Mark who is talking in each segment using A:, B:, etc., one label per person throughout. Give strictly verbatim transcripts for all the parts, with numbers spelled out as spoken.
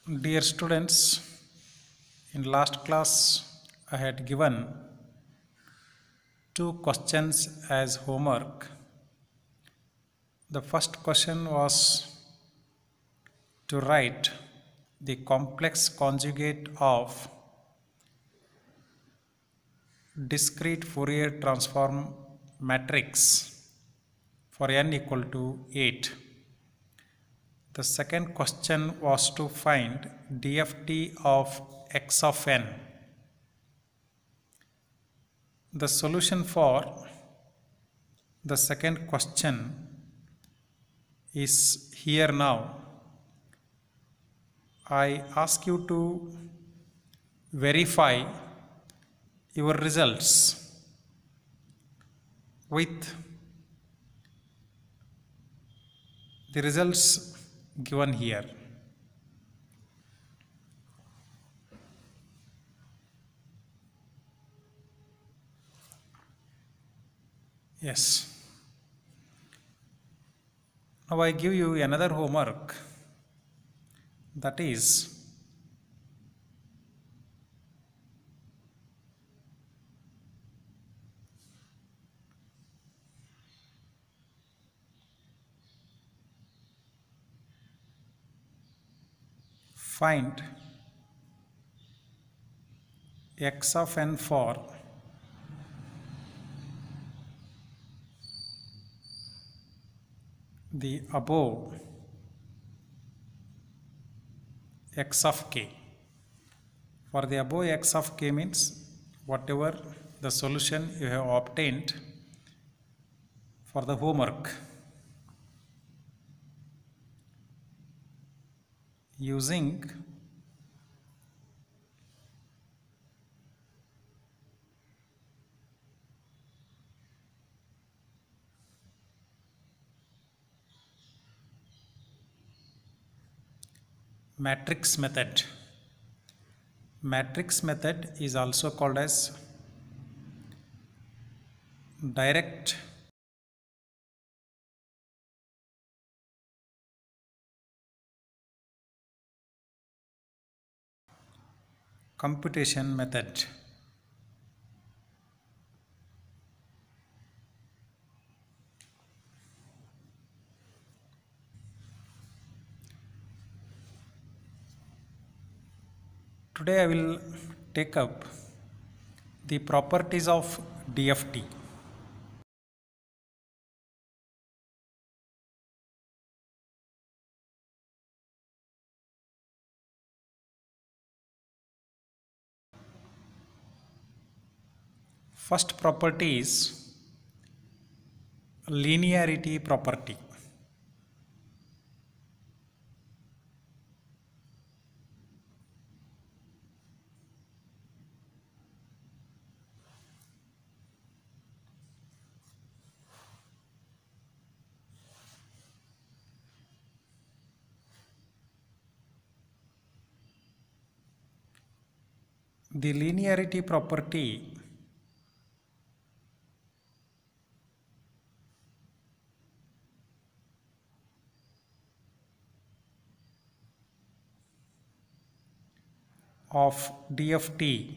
A: Dear students, in last class I had given two questions as homework. The first question was to write the complex conjugate of discrete Fourier transform matrix for n equal to eight. The second question was to find D F T of x of n. The solution for the second question is here now. I ask you to verify your results with the results given here. Yes. Now I give you another homework, that is find x of n for the above x of k. For the above x of k means whatever the solution you have obtained for the homework using matrix method. Matrix method is also called as direct computation method. Today I will take up the properties of D F T. First property is linearity property. The linearity property of D F T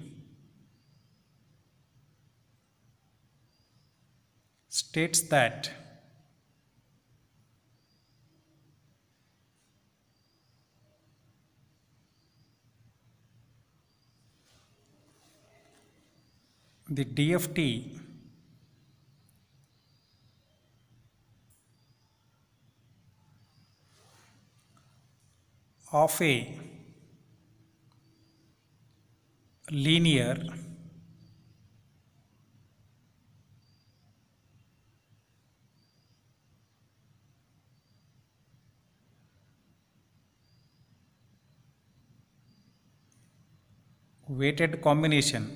A: states that the D F T of a linear weighted combination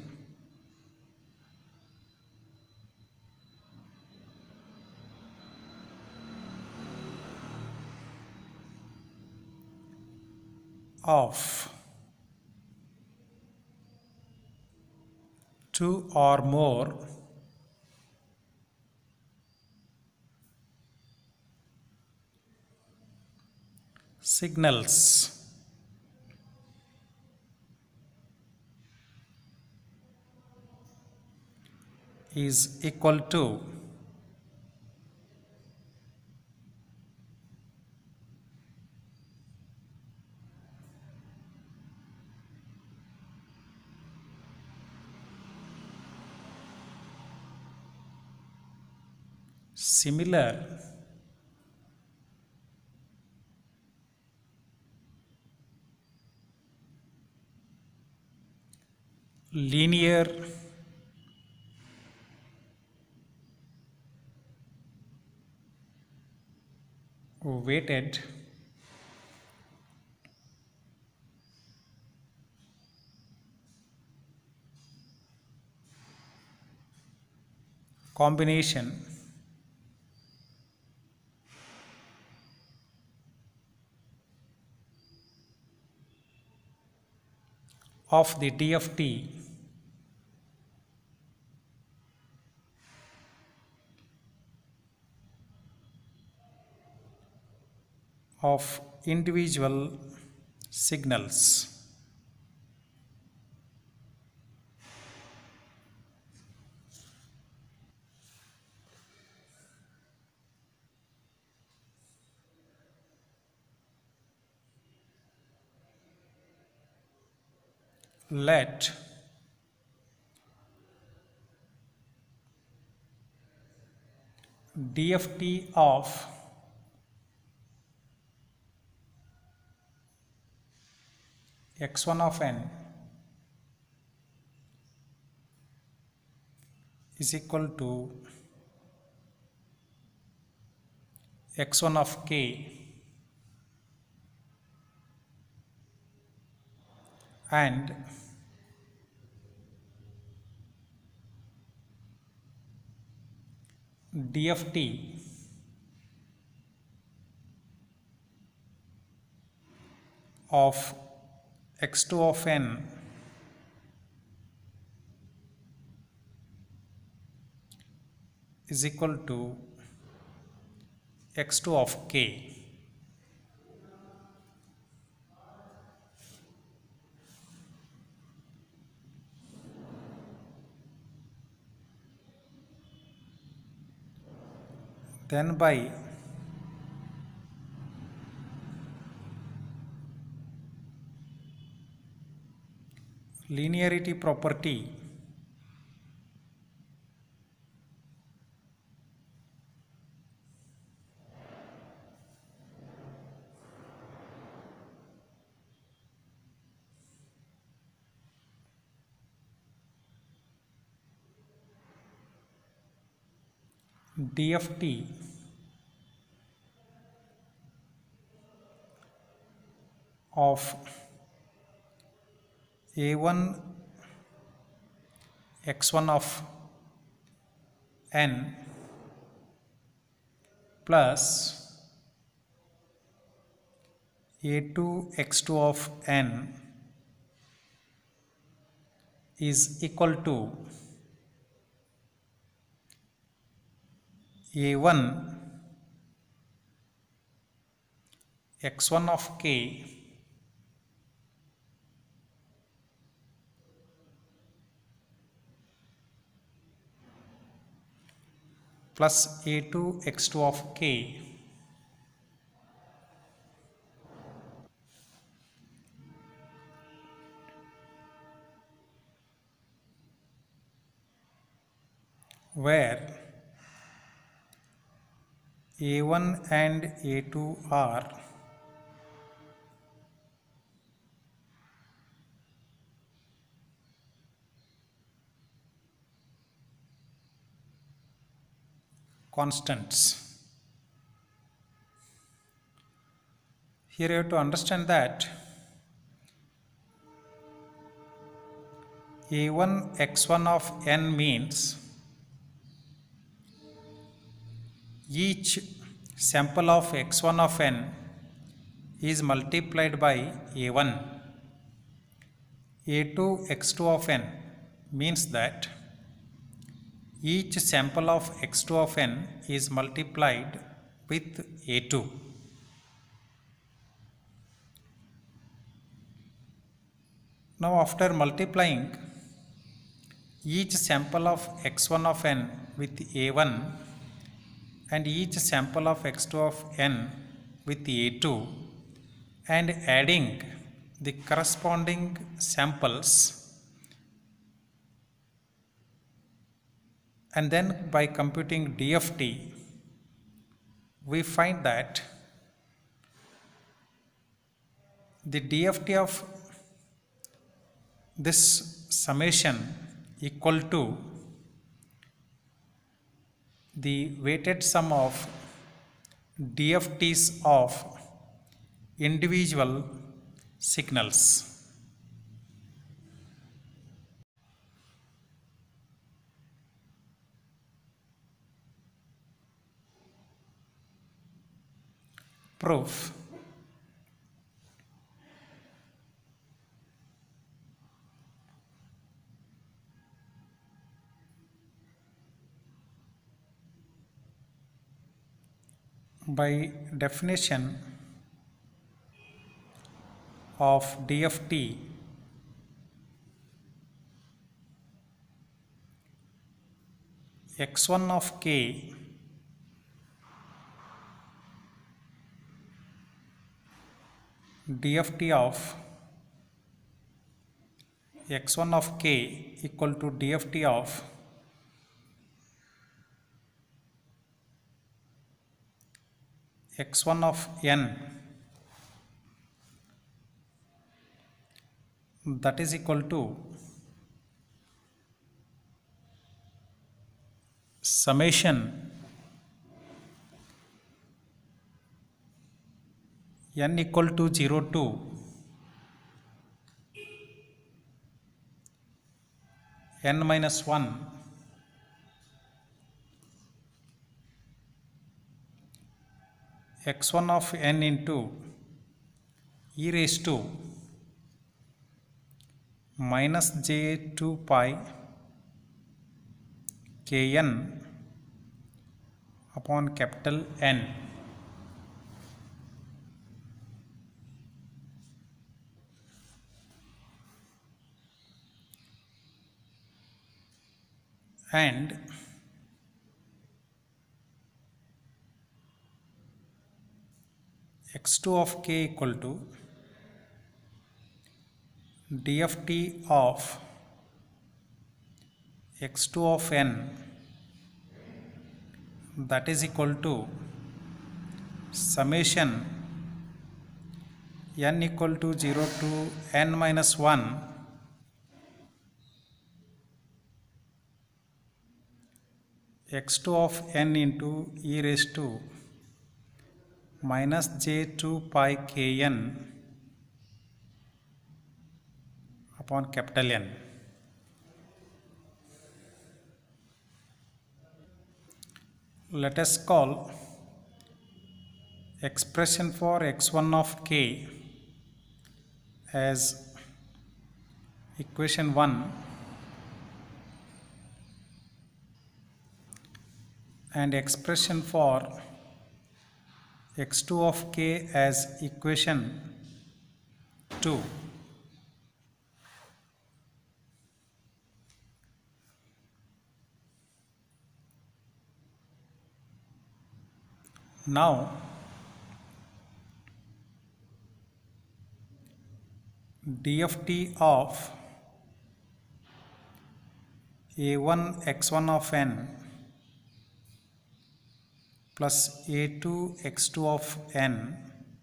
A: of two or more signals is equal to similar linear weighted combination of the D F T of individual signals. Let D F T of x one of n is equal to x one of k and D F T of x two of n is equal to x two of k. Then by linearity property D F T of A one x one of n plus A two x two of n is equal to A one x one of k plus A two x two of k where A one and A two are constants. Here you have to understand that A one x one of n means each sample of x one of n is multiplied by A one. A two x two of n means that each sample of x two of n is multiplied with A two. Now after multiplying each sample of x one of n with a one and each sample of x two of n with a two and adding the corresponding samples, and then by computing D F T we find that the D F T of this summation equal to the weighted sum of D F Ts of individual signals. Proof. By definition of D F T, x one of k D F T of x one of k equal to D F T of x one of n, that is equal to summation n equal to zero to n minus one x one of n into e raised to minus j two pi kn upon capital N. And x two of k equal to D F T of x two of n, that is equal to summation n equal to zero to n minus one x two of n into e raised to minus j two pi kn upon capital N. Let us call expression for x one of k as equation one and expression for x two of k as equation two. Now D F T of a one x one of n plus a two x two of n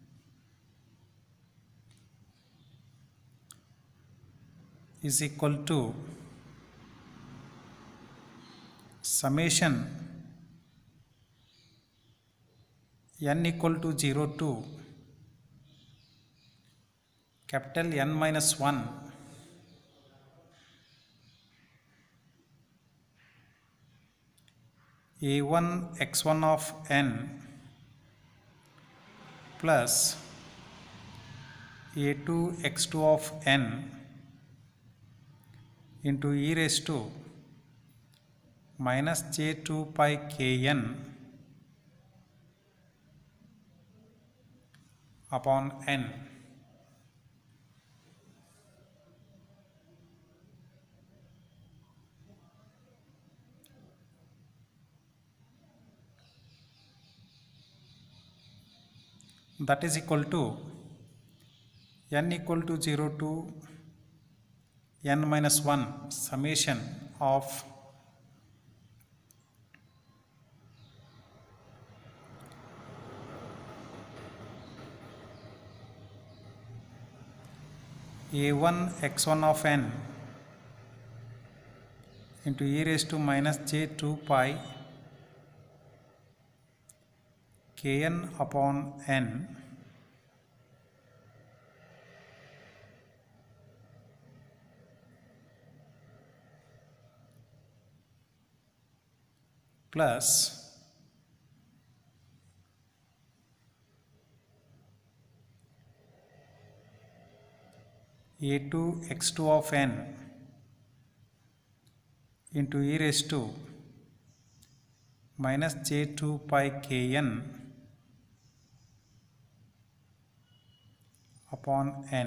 A: is equal to summation n equal to zero to capital N minus one a one x one of n plus a two x two of n into e raised to minus j two pi kn upon n. that is equal to n equal to zero to n minus one summation of a one x one of n into e raised to minus j two pi kn upon n plus a two x two of n into e raised to minus j two pi kn upon n.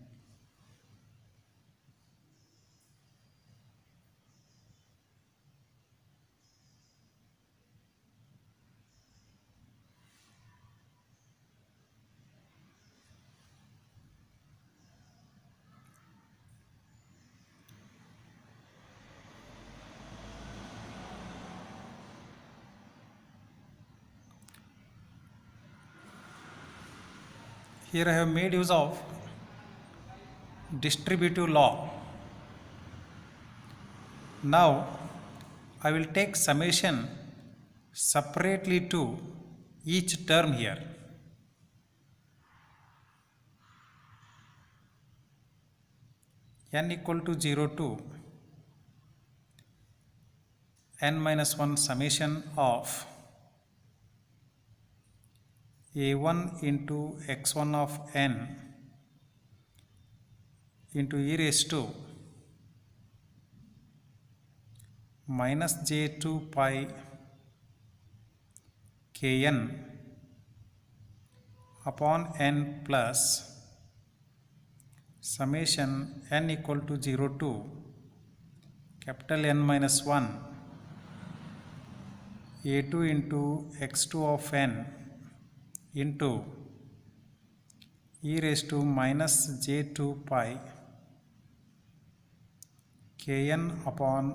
A: Here I have made use of distributive law. Now I will take summation separately to each term here. N equal to zero to n minus one summation of a one into x one of n into e raised to minus j two pi kn upon n plus summation n equal to zero to capital N minus one a two into x two of n into e raised to minus j two pi kn upon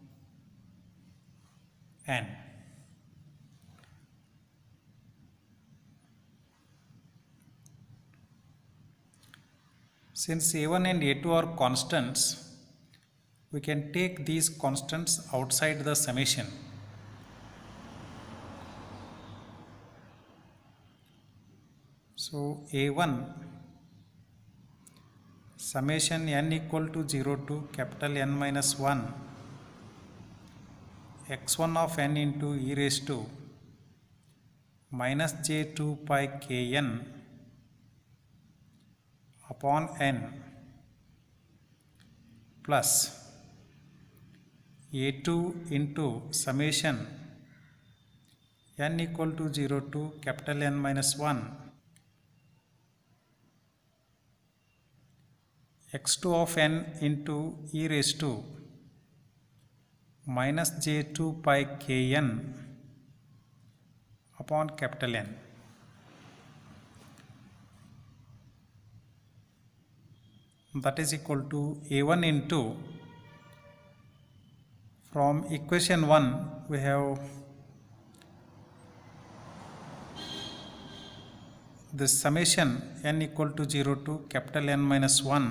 A: n. Since a one and a two are constants, we can take these constants outside the summation. So a one summation n equal to zero to capital N minus one x one of n into e raised to minus j two pi kn upon n plus a two into summation n equal to zero to capital N minus one x two of n into e raised to minus j two pi kn upon capital N. That is equal to a one into, from equation one we have the summation n equal to zero to capital N minus one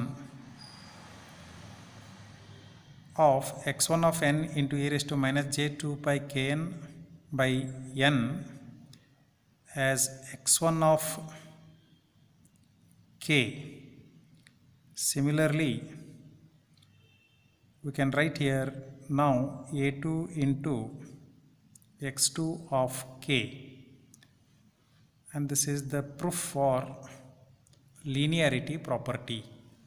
A: of x one of n into e raised to minus j two pi kn by n as x one of k. Similarly, we can write here now a two into x two of k, and this is the proof for linearity property.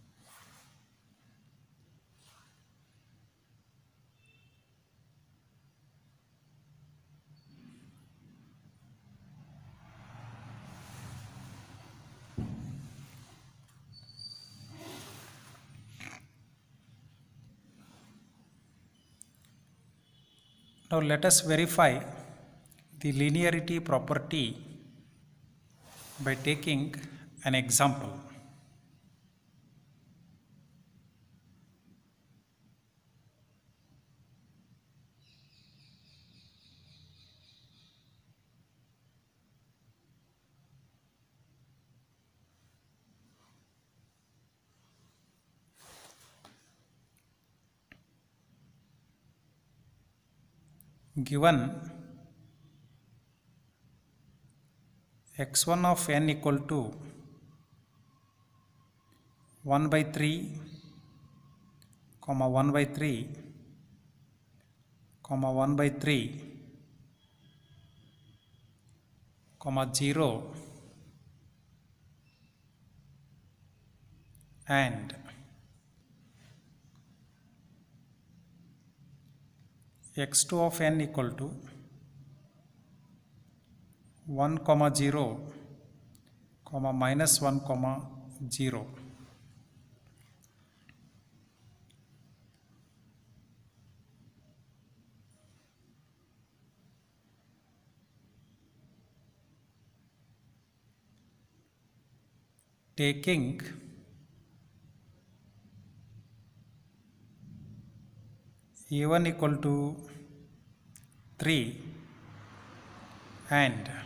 A: Now let us verify the linearity property by taking an example. Given x one of n equal to one by three, comma one by three, comma one by three, comma zero, and x two of n equal to one comma zero, comma minus one comma zero. Taking a one equal to three and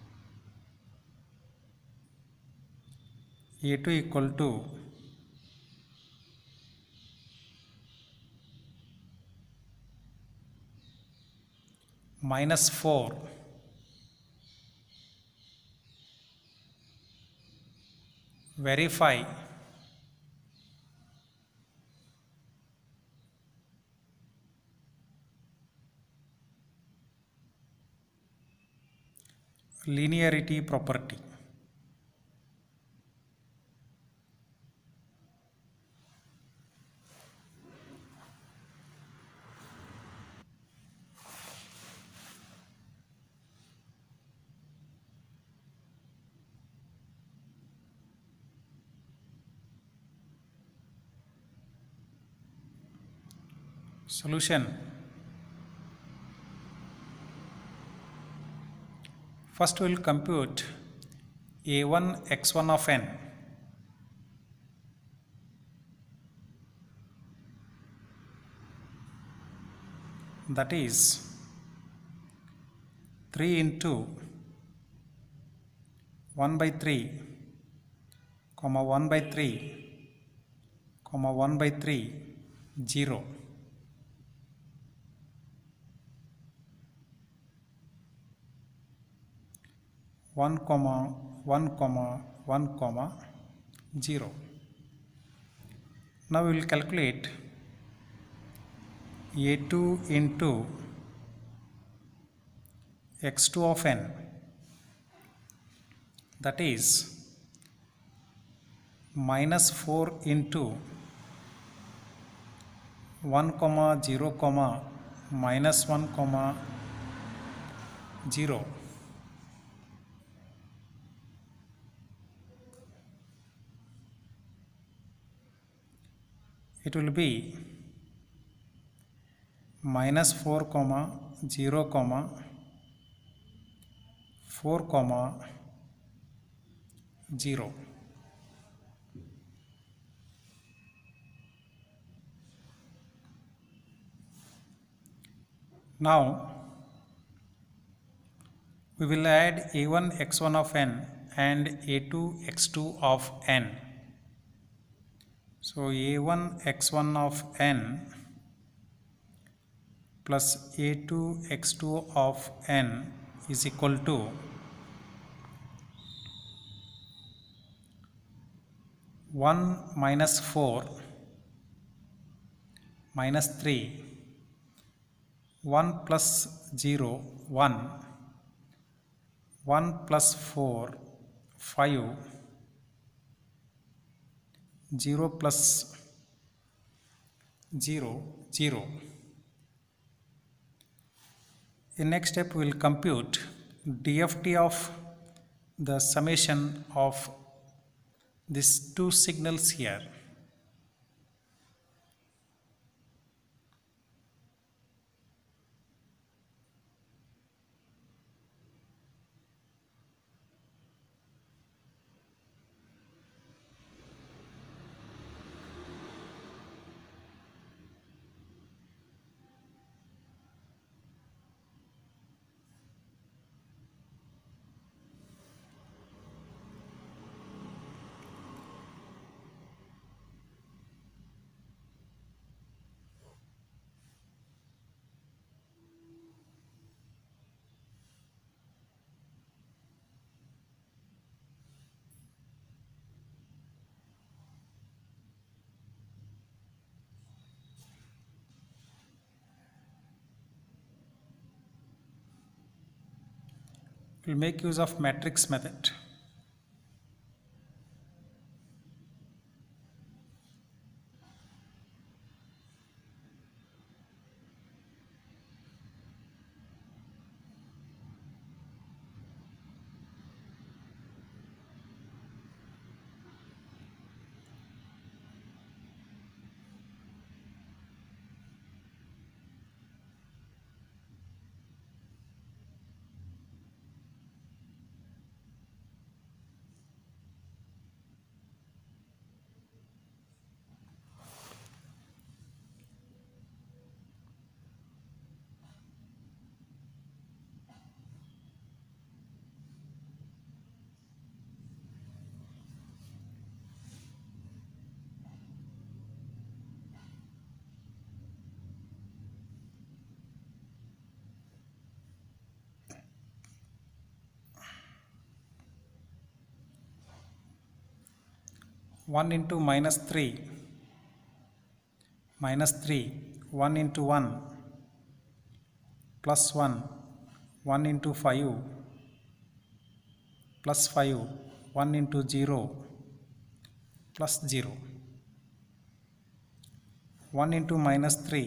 A: a two equal to minus four, verify linearity property. Solution. First we will compute a one x one of n. That is three into one by three, comma one by three, comma one by three, zero. one comma one comma one comma zero. Now we will calculate a two into x two of n, that is minus four into one comma zero comma minus one comma zero. It will be minus four comma zero comma four comma zero. Now we will add a one x one of n and a two x two of n. So a one x one of n plus a two x two of n is equal to one minus four minus three, one plus zero, one, one plus four, five, zero plus zero, zero. In next step we will compute D F T of the summation of these two signals here. We'll make use of matrix method. one into minus three, minus three, one into one, plus one, one into five, plus five, one into zero, plus zero, one into minus three,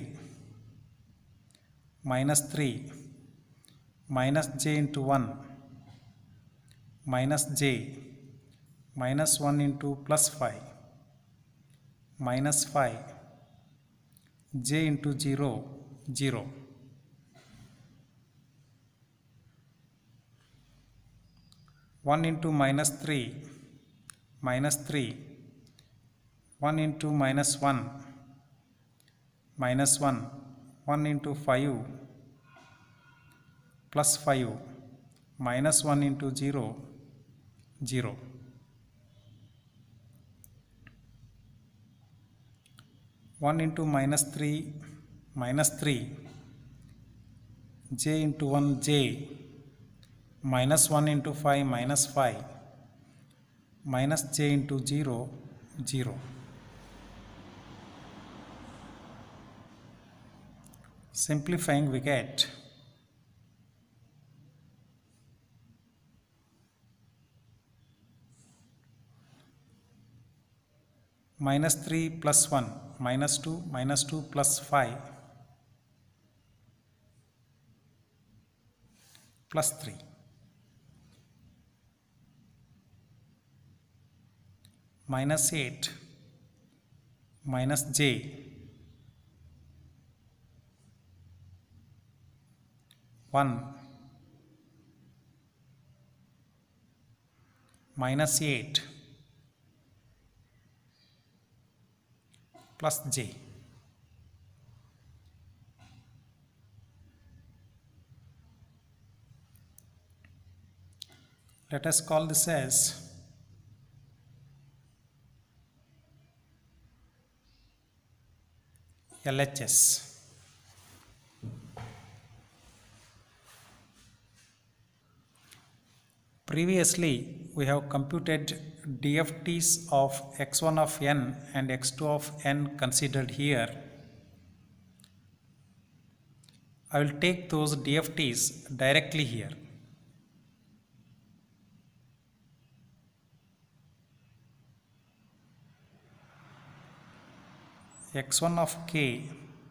A: minus three, minus j into one, minus j, minus one into plus five, minus five, j into zero, zero. one into minus three, minus three, one into minus one, minus one, one into five, plus five, minus one into zero, zero. one into minus three, minus three, j into one, j, minus one into five, minus five, minus j into zero, zero. Simplifying, we get minus three plus one, minus two, minus two plus five, plus three. Minus eight, minus j, one, minus eight, plus j. Let us call this as L H S. Previously, we have computed D F Ts of x one of n and x two of n considered here. I will take those D F Ts directly here. x one of k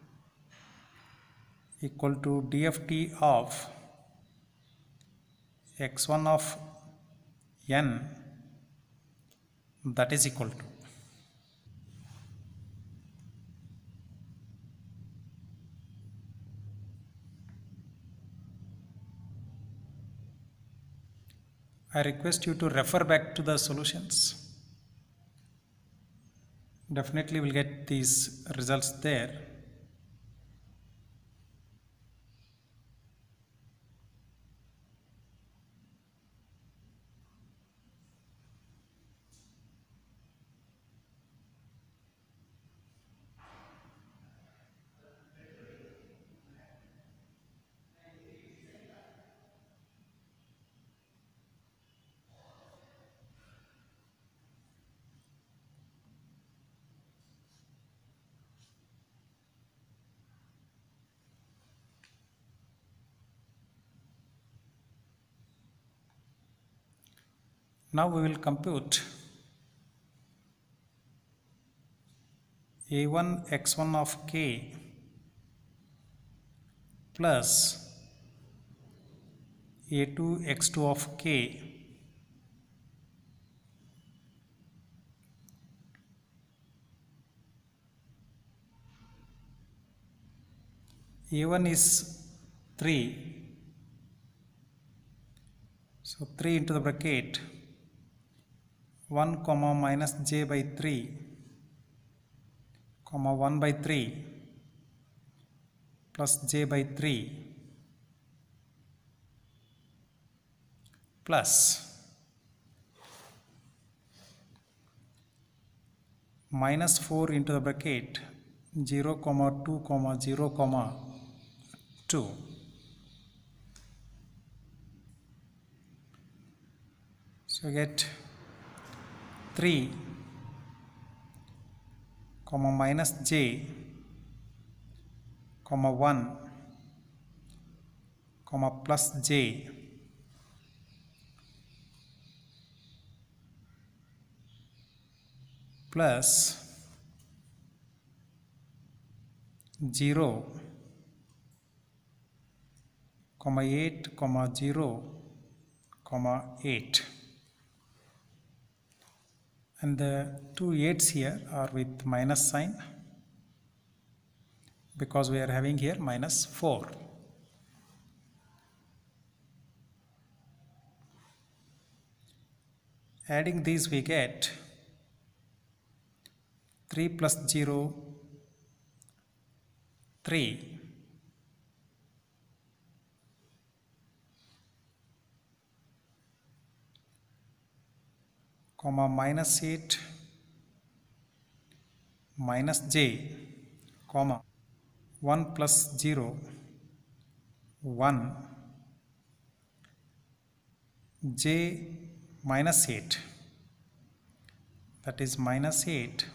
A: equal to D F T of x one of n, that is equal to I request you to refer back to the solutions. Definitely will get these results there. Now we will compute a one x one of k plus a two x two of k a one is three, so three into the bracket one comma minus j by three comma one by three plus j by three plus minus four into the bracket zero comma two comma zero comma two. So get three comma minus j comma one comma plus j plus zero comma eight comma zero comma eight, and the two eights here are with minus sign because we are having here minus four. Adding these we get three plus zero, three, comma minus eight minus j comma one plus zero, one, j minus eight, that is minus eight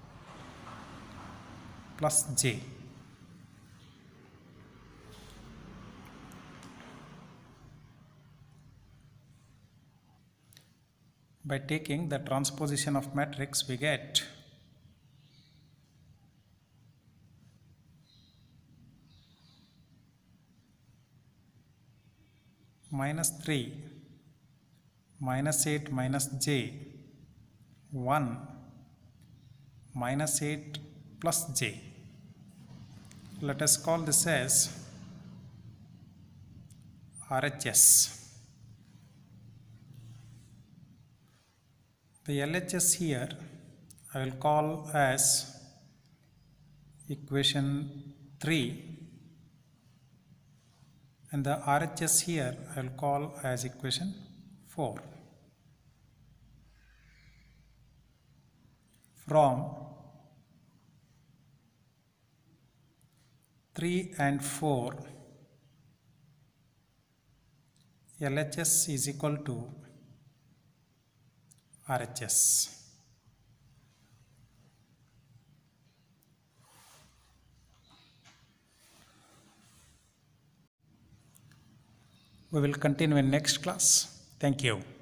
A: plus j. By taking the transposition of matrix we get minus three minus eight minus j, one minus eight plus j. Let us call this as R H S. The L H S here I will call as equation three, and the R H S here I will call as equation four. From three and four, L H S is equal to R H S. We will continue in next class. Thank you.